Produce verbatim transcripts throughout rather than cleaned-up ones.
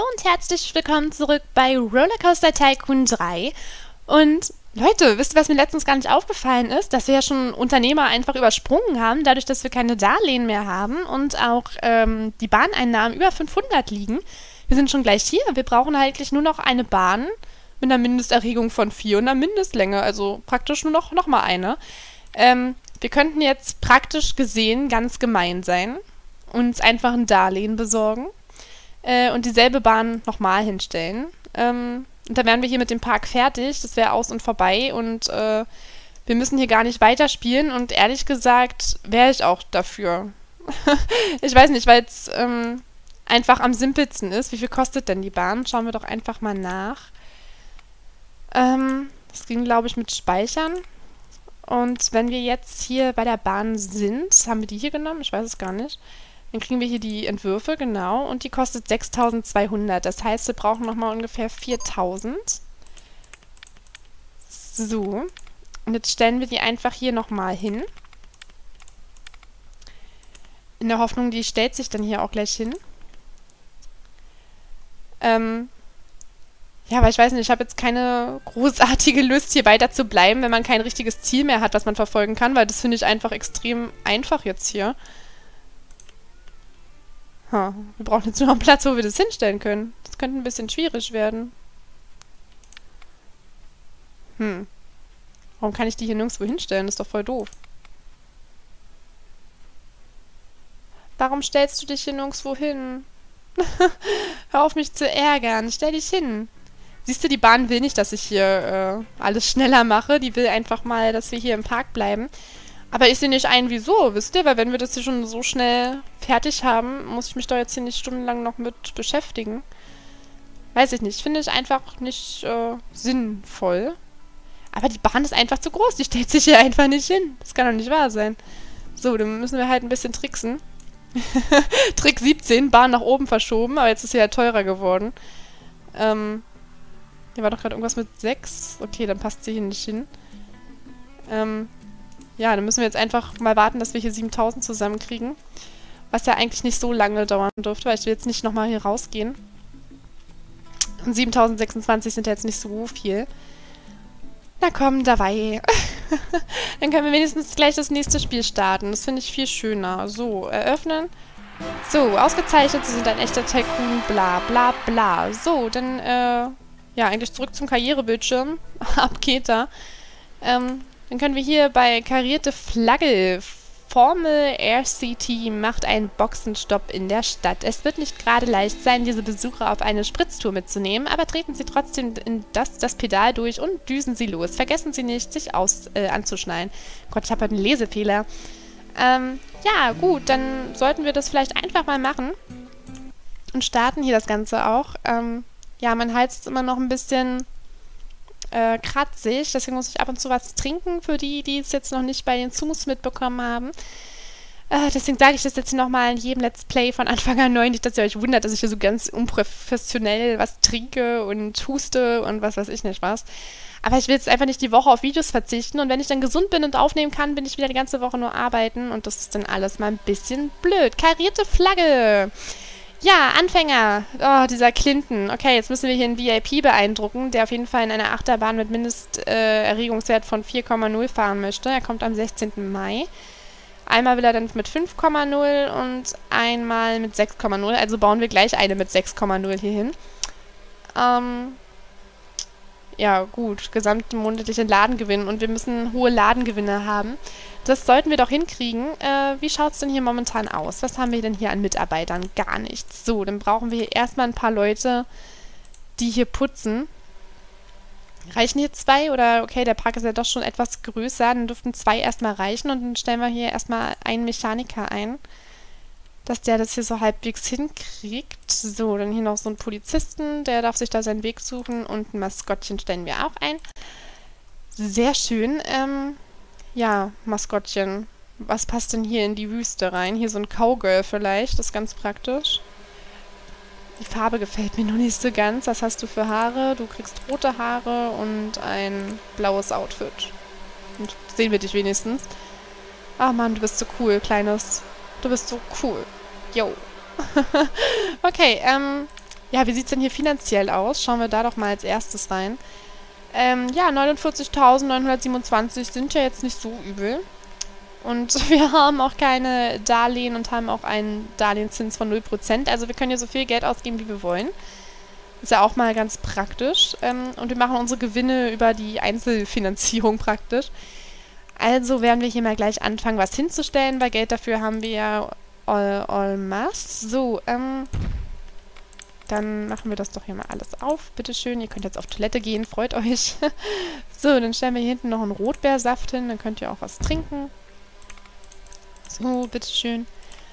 und herzlich willkommen zurück bei Rollercoaster Tycoon drei. Und Leute, wisst ihr, was mir letztens gar nicht aufgefallen ist? Dass wir ja schon Unternehmer einfach übersprungen haben, dadurch, dass wir keine Darlehen mehr haben und auch ähm, die Bahneinnahmen über fünfhundert liegen. Wir sind schon gleich hier. Wir brauchen eigentlich nur noch eine Bahn mit einer Mindesterregung von vier und einer Mindestlänge, also praktisch nur noch, noch mal eine. Ähm, wir könnten jetzt praktisch gesehen ganz gemein sein, uns einfach ein Darlehen besorgen äh, und dieselbe Bahn nochmal hinstellen. Ähm, und dann wären wir hier mit dem Park fertig, das wäre aus und vorbei und äh, wir müssen hier gar nicht weiterspielen und ehrlich gesagt wäre ich auch dafür. Ich weiß nicht, weil es ähm, einfach am simpelsten ist. Wie viel kostet denn die Bahn? Schauen wir doch einfach mal nach. Ähm, das ging, glaube ich, mit Speichern. Und wenn wir jetzt hier bei der Bahn sind, haben wir die hier genommen? Ich weiß es gar nicht. Dann kriegen wir hier die Entwürfe, genau. Und die kostet sechstausendzweihundert. Das heißt, wir brauchen nochmal ungefähr viertausend. So. Und jetzt stellen wir die einfach hier nochmal hin. In der Hoffnung, die stellt sich dann hier auch gleich hin. Ähm... Ja, aber ich weiß nicht, ich habe jetzt keine großartige Lust, hier weiter zu bleiben, wenn man kein richtiges Ziel mehr hat, was man verfolgen kann, weil das finde ich einfach extrem einfach jetzt hier. Ha, wir brauchen jetzt nur noch einen Platz, wo wir das hinstellen können. Das könnte ein bisschen schwierig werden. Hm. Warum kann ich die hier nirgendwo hinstellen? Das ist doch voll doof. Warum stellst du dich hier nirgendwo hin? Hör auf mich zu ärgern. Stell dich hin. Siehst du, die Bahn will nicht, dass ich hier äh, alles schneller mache. Die will einfach mal, dass wir hier im Park bleiben. Aber ich sehe nicht ein, wieso, wisst ihr? Weil wenn wir das hier schon so schnell fertig haben, muss ich mich doch jetzt hier nicht stundenlang noch mit beschäftigen. Weiß ich nicht. Finde ich einfach nicht äh, sinnvoll. Aber die Bahn ist einfach zu groß. Die stellt sich hier einfach nicht hin. Das kann doch nicht wahr sein. So, dann müssen wir halt ein bisschen tricksen. Trick siebzehn, Bahn nach oben verschoben. Aber jetzt ist sie ja teurer geworden. Ähm... Hier war doch gerade irgendwas mit sechs. Okay, dann passt sie hier nicht hin. Ähm, ja, dann müssen wir jetzt einfach mal warten, dass wir hier siebentausend zusammenkriegen. Was ja eigentlich nicht so lange dauern dürfte, weil ich will jetzt nicht nochmal hier rausgehen. Und siebentausendsechsundzwanzig sind ja jetzt nicht so viel. Na komm, dabei. Dann können wir wenigstens gleich das nächste Spiel starten. Das finde ich viel schöner. So, eröffnen. So, ausgezeichnet, Sie sind ein echter Tycoon, bla bla bla. So, dann, äh... ja, eigentlich zurück zum Karrierebildschirm. Ab geht da. Ähm, dann können wir hier bei karierte Flagge. Formel R C T macht einen Boxenstopp in der Stadt. Es wird nicht gerade leicht sein, diese Besucher auf eine Spritztour mitzunehmen, aber treten Sie trotzdem in das, das Pedal durch und düsen Sie los. Vergessen Sie nicht, sich aus, äh, anzuschnallen. Gott, ich habe halt einen Lesefehler. Ähm, ja, gut, dann sollten wir das vielleicht einfach mal machen. Und starten hier das Ganze auch. Ähm, Ja, mein Hals ist immer noch ein bisschen äh, kratzig, deswegen muss ich ab und zu was trinken, für die, die es jetzt noch nicht bei den Zoos mitbekommen haben. Äh, deswegen sage ich das jetzt nochmal in jedem Let's Play von Anfang an neu, nicht, dass ihr euch wundert, dass ich hier so ganz unprofessionell was trinke und huste und was weiß ich nicht was. Aber ich will jetzt einfach nicht die Woche auf Videos verzichten und wenn ich dann gesund bin und aufnehmen kann, bin ich wieder die ganze Woche nur arbeiten und das ist dann alles mal ein bisschen blöd. Karierte Flagge! Ja, Anfänger. Oh, dieser Clinton. Okay, jetzt müssen wir hier einen V I P beeindrucken, der auf jeden Fall in einer Achterbahn mit Mindesterregungswert äh, von vier Komma null fahren möchte. Er kommt am sechzehnten Mai. Einmal will er dann mit fünf Komma null und einmal mit sechs Komma null. Also bauen wir gleich eine mit sechs Komma null hier hin. Ähm... Ja, gut. Gesamtmonatlichen Ladengewinn. Und wir müssen hohe Ladengewinne haben. Das sollten wir doch hinkriegen. Äh, wie schaut es denn hier momentan aus? Was haben wir denn hier an Mitarbeitern? Gar nichts. So, dann brauchen wir hier erstmal ein paar Leute, die hier putzen. Reichen hier zwei? Oder, okay, der Park ist ja doch schon etwas größer. Dann dürften zwei erstmal reichen. Und dann stellen wir hier erstmal einen Mechaniker ein, dass der das hier so halbwegs hinkriegt. So, dann hier noch so einen Polizisten, der darf sich da seinen Weg suchen und ein Maskottchen stellen wir auch ein. Sehr schön. Ähm, ja, Maskottchen. Was passt denn hier in die Wüste rein? Hier so ein Cowgirl vielleicht, das ist ganz praktisch. Die Farbe gefällt mir noch nicht so ganz. Was hast du für Haare? Du kriegst rote Haare und ein blaues Outfit. Und sehen wir dich wenigstens. Ach Mann, du bist so cool, Kleines. Du bist so cool. Jo. Okay, ähm, Ja, wie sieht es denn hier finanziell aus? Schauen wir da doch mal als erstes rein. Ähm, ja, neunundvierzigtausendneunhundertsiebenundzwanzig sind ja jetzt nicht so übel. Und wir haben auch keine Darlehen und haben auch einen Darlehenszins von null Prozent. Also wir können hier so viel Geld ausgeben, wie wir wollen. Ist ja auch mal ganz praktisch. Ähm, und wir machen unsere Gewinne über die Einzelfinanzierung praktisch. Also werden wir hier mal gleich anfangen, was hinzustellen, weil Geld dafür haben wir ja all, all mass. So, ähm... dann machen wir das doch hier mal alles auf. Bitteschön, ihr könnt jetzt auf Toilette gehen, freut euch. So, dann stellen wir hier hinten noch einen Rotbeersaft hin, dann könnt ihr auch was trinken. So, bitteschön.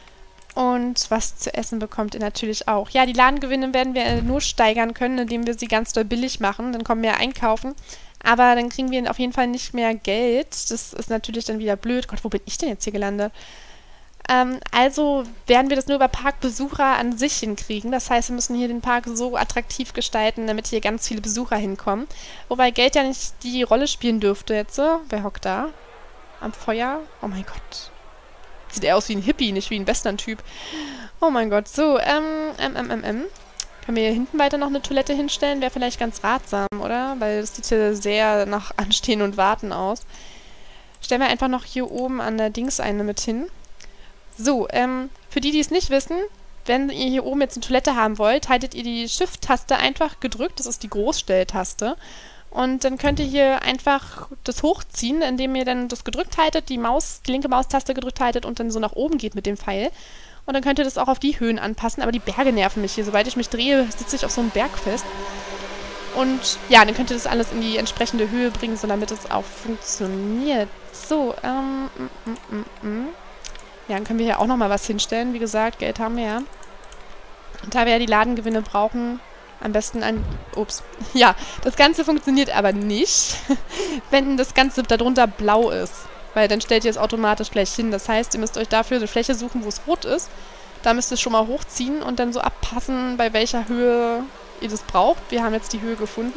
Und was zu essen bekommt ihr natürlich auch. Ja, die Ladengewinne werden wir nur steigern können, indem wir sie ganz doll billig machen. Dann kommen wir einkaufen. Aber dann kriegen wir auf jeden Fall nicht mehr Geld. Das ist natürlich dann wieder blöd. Gott, wo bin ich denn jetzt hier gelandet? Ähm, also werden wir das nur über Parkbesucher an sich hinkriegen. Das heißt, wir müssen hier den Park so attraktiv gestalten, damit hier ganz viele Besucher hinkommen. Wobei Geld ja nicht die Rolle spielen dürfte jetzt. Wer hockt da? Am Feuer? Oh mein Gott. Sieht eher aus wie ein Hippie, nicht wie ein Western-Typ. Oh mein Gott. So, ähm, ähm, ähm, ähm, ähm. Können wir hier hinten weiter noch eine Toilette hinstellen? Wäre vielleicht ganz ratsam, oder? Weil das sieht hier sehr nach Anstehen und Warten aus. Stellen wir einfach noch hier oben an der Dings eine mit hin. So, ähm, für die, die es nicht wissen, wenn ihr hier oben jetzt eine Toilette haben wollt, haltet ihr die Shift-Taste einfach gedrückt. Das ist die Großstelltaste. Und dann könnt ihr hier einfach das hochziehen, indem ihr dann das gedrückt haltet, die Maus, die linke Maustaste gedrückt haltet und dann so nach oben geht mit dem Pfeil. Und dann könnt ihr das auch auf die Höhen anpassen. Aber die Berge nerven mich hier. Sobald ich mich drehe, sitze ich auf so einem Berg fest. Und ja, dann könnt ihr das alles in die entsprechende Höhe bringen, so damit es auch funktioniert. So, ähm, mm, mm, mm, mm. Ja, dann können wir hier auch nochmal was hinstellen. Wie gesagt, Geld haben wir ja. Und da wir ja die Ladengewinne brauchen, am besten ein... Ups. Ja, das Ganze funktioniert aber nicht, wenn das Ganze darunter blau ist. Weil dann stellt ihr es automatisch gleich hin. Das heißt, ihr müsst euch dafür eine Fläche suchen, wo es rot ist. Da müsst ihr es schon mal hochziehen und dann so abpassen, bei welcher Höhe ihr das braucht. Wir haben jetzt die Höhe gefunden.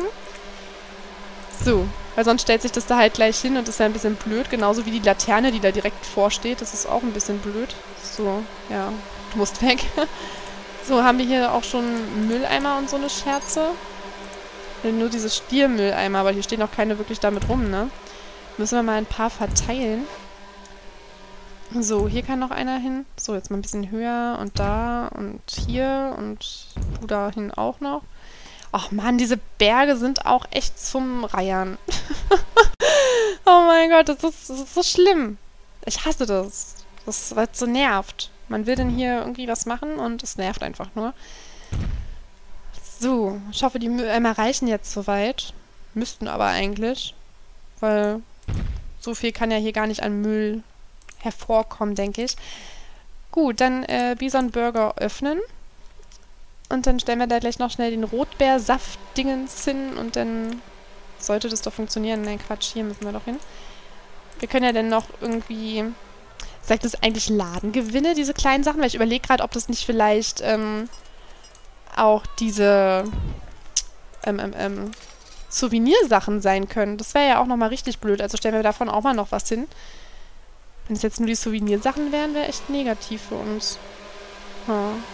So, weil sonst stellt sich das da halt gleich hin und das ist ja ein bisschen blöd. Genauso wie die Laterne, die da direkt vorsteht. Das ist auch ein bisschen blöd. So, ja, du musst weg. So, haben wir hier auch schon Mülleimer und so eine Scherze. Nur diese Stiermülleimer, aber hier stehen auch keine wirklich damit rum, ne? Müssen wir mal ein paar verteilen. So, hier kann noch einer hin. So, jetzt mal ein bisschen höher und da und hier und du dahin auch noch. Ach man, diese Berge sind auch echt zum Reiern. Oh mein Gott, das ist, das ist so schlimm. Ich hasse das. Das wird so nervt. Man will denn hier irgendwie was machen und es nervt einfach nur. So, ich hoffe, die Mülleimer reichen jetzt soweit. Müssten aber eigentlich. Weil so viel kann ja hier gar nicht an Müll hervorkommen, denke ich. Gut, dann äh, Bison Burger öffnen. Und dann stellen wir da gleich noch schnell den Rotbeersaft-Dingens hin und dann sollte das doch funktionieren. Nein, Quatsch, hier müssen wir doch hin. Wir können ja dann noch irgendwie... Sagt das eigentlich Ladengewinne, diese kleinen Sachen? Weil ich überlege gerade, ob das nicht vielleicht ähm, auch diese ähm, ähm, ähm, Souvenirsachen sein können. Das wäre ja auch nochmal richtig blöd. Also stellen wir davon auch mal noch was hin. Wenn es jetzt nur die Souvenirsachen wären, wäre echt negativ für uns. Hm.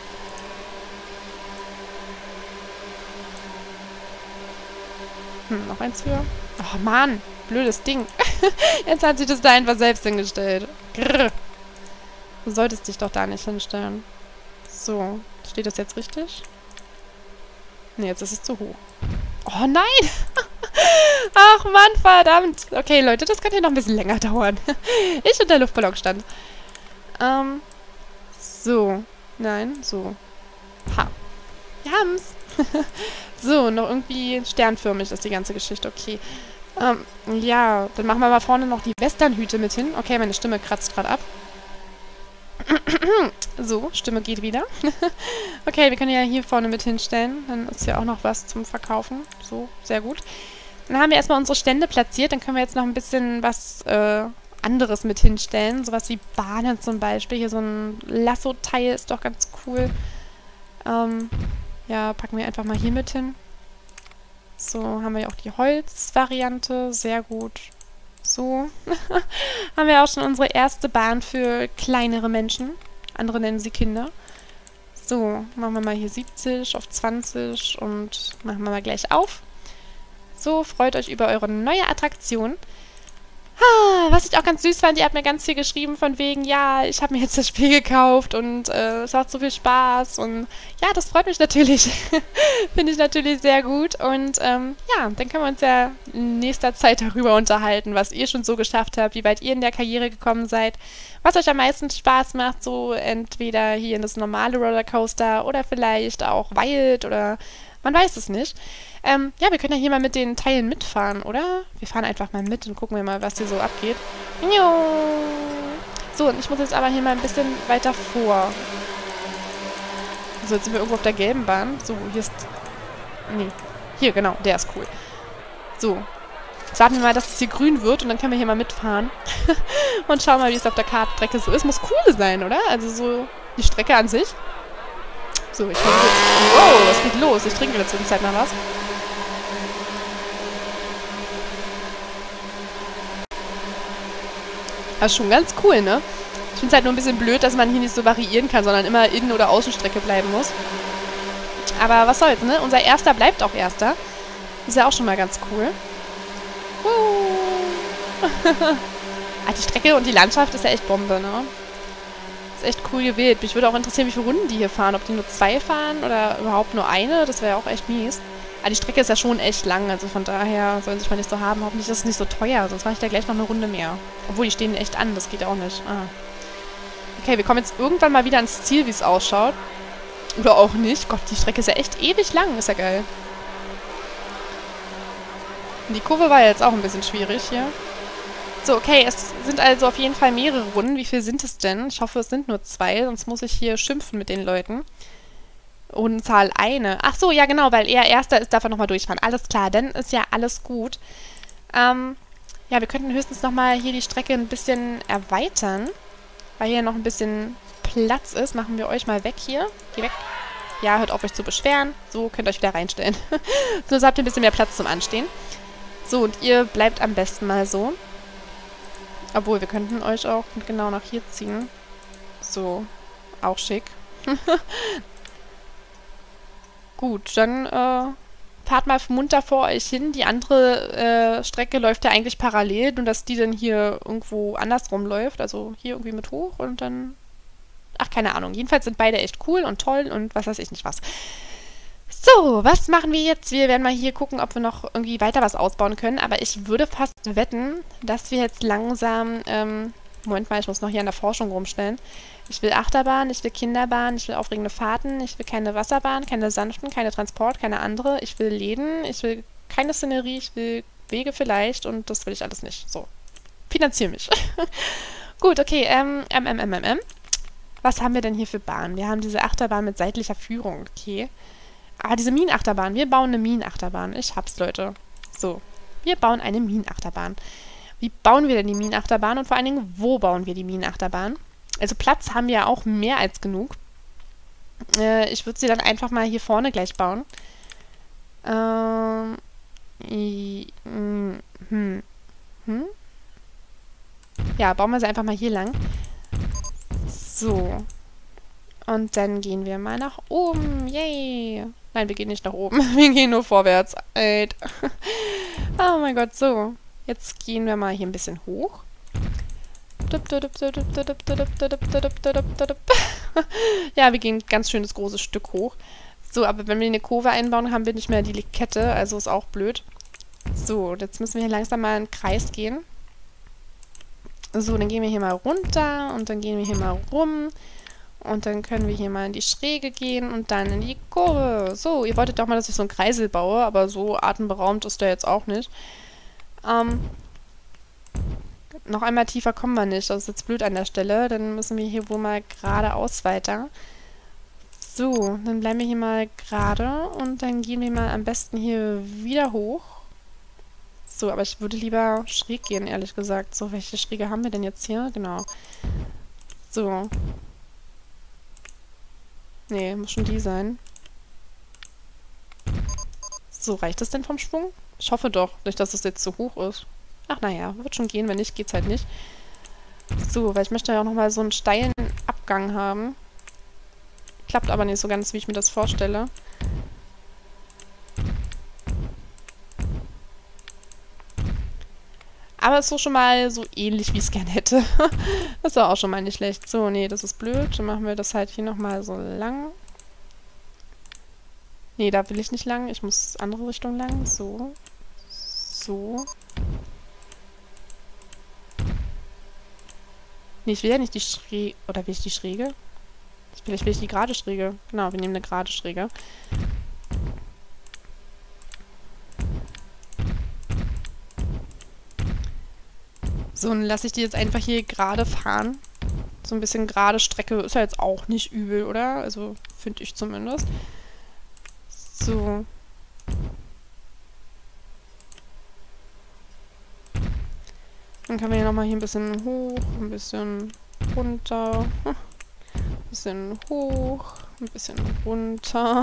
Hm, noch eins höher. Oh Mann, blödes Ding. Jetzt hat sich das da einfach selbst hingestellt. Grrr. Du solltest dich doch da nicht hinstellen. So, steht das jetzt richtig? Ne, jetzt ist es zu hoch. Oh nein! Ach Mann, verdammt. Okay, Leute, das könnte hier noch ein bisschen länger dauern. Ich und der Luftballon stand. Ähm, so. Nein, so. Ha. Wir haben's. So, noch irgendwie sternförmig ist die ganze Geschichte. Okay. Ähm, ja, dann machen wir mal vorne noch die Westernhüte mit hin. Okay, meine Stimme kratzt gerade ab. So, Stimme geht wieder. Okay, wir können ja hier vorne mit hinstellen. Dann ist ja auch noch was zum Verkaufen. So, sehr gut. Dann haben wir erstmal unsere Stände platziert. Dann können wir jetzt noch ein bisschen was äh, anderes mit hinstellen. Sowas wie Bahnen zum Beispiel. Hier so ein Lasso-Teil ist doch ganz cool. Ähm... Ja, packen wir einfach mal hier mit hin. So, haben wir ja auch die Holzvariante. Sehr gut. So. Haben wir auch schon unsere erste Bahn für kleinere Menschen. Andere nennen sie Kinder. So, machen wir mal hier siebzig auf zwanzig und machen wir mal gleich auf. So, freut euch über eure neue Attraktion. Ah, was ich auch ganz süß fand, ihr habt mir ganz viel geschrieben von wegen, ja, ich habe mir jetzt das Spiel gekauft und äh, es macht so viel Spaß und ja, das freut mich natürlich. Finde ich natürlich sehr gut und ähm, ja, dann können wir uns ja in nächster Zeit darüber unterhalten, was ihr schon so geschafft habt, wie weit ihr in der Karriere gekommen seid, was euch am meisten Spaß macht, so entweder hier in das normale Rollercoaster oder vielleicht auch Wild oder man weiß es nicht. Ähm, ja, wir können ja hier mal mit den Teilen mitfahren, oder? Wir fahren einfach mal mit und gucken wir mal, was hier so abgeht. So, und ich muss jetzt aber hier mal ein bisschen weiter vor. So, jetzt sind wir irgendwo auf der gelben Bahn. So, hier ist... Nee, hier, genau, der ist cool. So, jetzt warten wir mal, dass es hier grün wird und dann können wir hier mal mitfahren. Und schauen mal, wie es auf der Kartstrecke so ist. Muss cool sein, oder? Also so die Strecke an sich. So, ich versuche jetzt... Wow, was geht los? Ich trinke in der Zwischenzeit mal was. Das ist schon ganz cool, ne? Ich finde es halt nur ein bisschen blöd, dass man hier nicht so variieren kann, sondern immer Innen- oder Außenstrecke bleiben muss. Aber was soll's, ne? Unser Erster bleibt auch Erster. Ist ja auch schon mal ganz cool. Uh. Ah, die Strecke und die Landschaft ist ja echt Bombe, ne? Ist echt cool gewählt. Mich würde auch interessieren, wie viele Runden die hier fahren. Ob die nur zwei fahren oder überhaupt nur eine. Das wäre ja auch echt mies. Aber die Strecke ist ja schon echt lang. Also von daher sollen sie sich mal nicht so haben. Hoffentlich ist es nicht so teuer. Sonst mache ich da gleich noch eine Runde mehr. Obwohl, die stehen echt an. Das geht auch nicht. Ah. Okay, wir kommen jetzt irgendwann mal wieder ans Ziel, wie es ausschaut. Oder auch nicht. Gott, die Strecke ist ja echt ewig lang. Ist ja geil. Und die Kurve war jetzt auch ein bisschen schwierig hier. So, okay, es sind also auf jeden Fall mehrere Runden. Wie viel sind es denn? Ich hoffe, es sind nur zwei, sonst muss ich hier schimpfen mit den Leuten. Rundenzahl eine. Ach so, ja genau, weil er Erster ist, darf er nochmal durchfahren. Alles klar, dann ist ja alles gut. Ähm, ja, wir könnten höchstens nochmal hier die Strecke ein bisschen erweitern. Weil hier noch ein bisschen Platz ist. Machen wir euch mal weg hier. Geh weg. Ja, hört auf, euch zu beschweren. So, könnt ihr euch wieder reinstellen. So habt ihr ein bisschen mehr Platz zum Anstehen. So, und ihr bleibt am besten mal so. Obwohl, wir könnten euch auch genau nach hier ziehen. So, auch schick. Gut, dann äh, fahrt mal munter vor euch hin. Die andere äh, Strecke läuft ja eigentlich parallel, nur dass die dann hier irgendwo andersrum läuft. Also hier irgendwie mit hoch und dann... Ach, keine Ahnung. Jedenfalls sind beide echt cool und toll und was weiß ich nicht was. So, was machen wir jetzt? Wir werden mal hier gucken, ob wir noch irgendwie weiter was ausbauen können. Aber ich würde fast wetten, dass wir jetzt langsam... Ähm, Moment mal, ich muss noch hier an der Forschung rumstellen. Ich will Achterbahn, ich will Kinderbahn, ich will aufregende Fahrten, ich will keine Wasserbahn, keine sanften, keine Transport, keine andere. Ich will Läden, ich will keine Szenerie, ich will Wege vielleicht und das will ich alles nicht. So, finanziere mich. Gut, okay, ähm, ähm, ähm, ähm, ähm. Was haben wir denn hier für Bahnen? Wir haben diese Achterbahn mit seitlicher Führung, okay. Ah, diese Minenachterbahn. Wir bauen eine Minenachterbahn. Ich hab's, Leute. So, wir bauen eine Minenachterbahn. Wie bauen wir denn die Minenachterbahn und vor allen Dingen, wo bauen wir die Minenachterbahn? Also Platz haben wir ja auch mehr als genug. Äh, ich würde sie dann einfach mal hier vorne gleich bauen. Ähm, i, hm, hm, hm? Ja, bauen wir sie einfach mal hier lang. So. Und dann gehen wir mal nach oben. Yay! Nein, wir gehen nicht nach oben. Wir gehen nur vorwärts. Alter. Oh mein Gott, so. Jetzt gehen wir mal hier ein bisschen hoch. Ja, wir gehen ein ganz schönes großes Stück hoch. So, aber wenn wir eine Kurve einbauen, haben wir nicht mehr die Kette, also ist auch blöd. So, jetzt müssen wir hier langsam mal einen Kreis gehen. So, dann gehen wir hier mal runter und dann gehen wir hier mal rum. Und dann können wir hier mal in die Schräge gehen und dann in die Kurve. So, ihr wolltet doch mal, dass ich so einen Kreisel baue, aber so atemberaubend ist der jetzt auch nicht. Ähm, noch einmal tiefer kommen wir nicht. Das ist jetzt blöd an der Stelle. Dann müssen wir hier wohl mal geradeaus weiter. So, dann bleiben wir hier mal gerade und dann gehen wir mal am besten hier wieder hoch. So, aber ich würde lieber schräg gehen, ehrlich gesagt. So, welche Schräge haben wir denn jetzt hier? Genau. So. Nee, muss schon die sein. So, reicht das denn vom Schwung? Ich hoffe doch, nicht, dass es jetzt zu hoch ist. Ach, naja, wird schon gehen. Wenn nicht, geht's halt nicht. So, weil ich möchte ja auch nochmal so einen steilen Abgang haben. Klappt aber nicht so ganz, wie ich mir das vorstelle. Aber ist so schon mal so ähnlich, wie ich es gerne hätte. Das war auch schon mal nicht schlecht. So, nee, das ist blöd. Dann machen wir das halt hier nochmal so lang. Nee, da will ich nicht lang. Ich muss andere Richtung lang. So. So. Nee, ich will ja nicht die Schräge. Oder will ich die Schräge? Vielleicht will ich die gerade Schräge. Genau, wir nehmen eine gerade Schräge. So, dann lasse ich die jetzt einfach hier gerade fahren. So ein bisschen gerade Strecke ist ja jetzt auch nicht übel, oder? Also, finde ich zumindest. So. Dann können wir hier nochmal hier ein bisschen hoch, ein bisschen runter. Ein bisschen hoch, ein bisschen runter.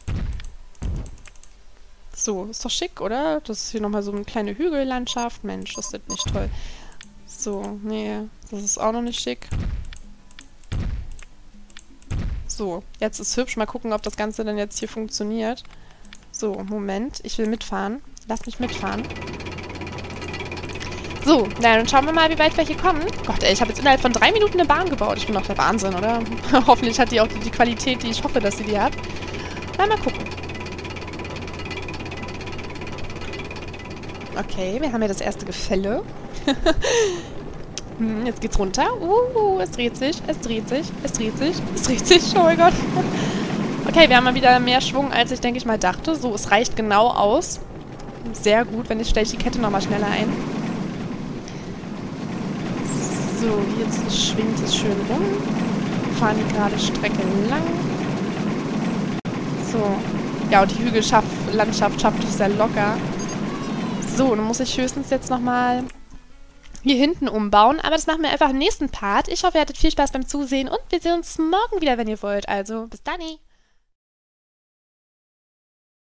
So, ist doch schick, oder? Das ist hier nochmal so eine kleine Hügellandschaft. Mensch, das ist nicht toll. So, nee, das ist auch noch nicht schick. So, jetzt ist hübsch. Mal gucken, ob das Ganze dann jetzt hier funktioniert. So, Moment. Ich will mitfahren. Lass mich mitfahren. So, na, dann schauen wir mal, wie weit wir hier kommen. Gott, ey, ich habe jetzt innerhalb von drei Minuten eine Bahn gebaut. Ich bin doch der Wahnsinn, oder? Hoffentlich hat die auch die, die Qualität, die ich hoffe, dass sie die hat. Na, mal gucken. Okay, wir haben ja das erste Gefälle. hm, jetzt geht's runter. Uh, es dreht sich, es dreht sich, es dreht sich, es dreht sich. Oh mein Gott. Okay, wir haben mal wieder mehr Schwung, als ich, denke ich mal, dachte. So, es reicht genau aus. Sehr gut, wenn ich stelle ich die Kette nochmal schneller ein. So, jetzt schwingt es schön rum. Wir fahren die gerade Strecke lang. So. Ja, und die Hügellandschaft schafft es sehr locker. So, dann muss ich höchstens jetzt nochmal hier hinten umbauen. Aber das machen wir einfach im nächsten Part. Ich hoffe, ihr hattet viel Spaß beim Zusehen und wir sehen uns morgen wieder, wenn ihr wollt. Also, bis dann.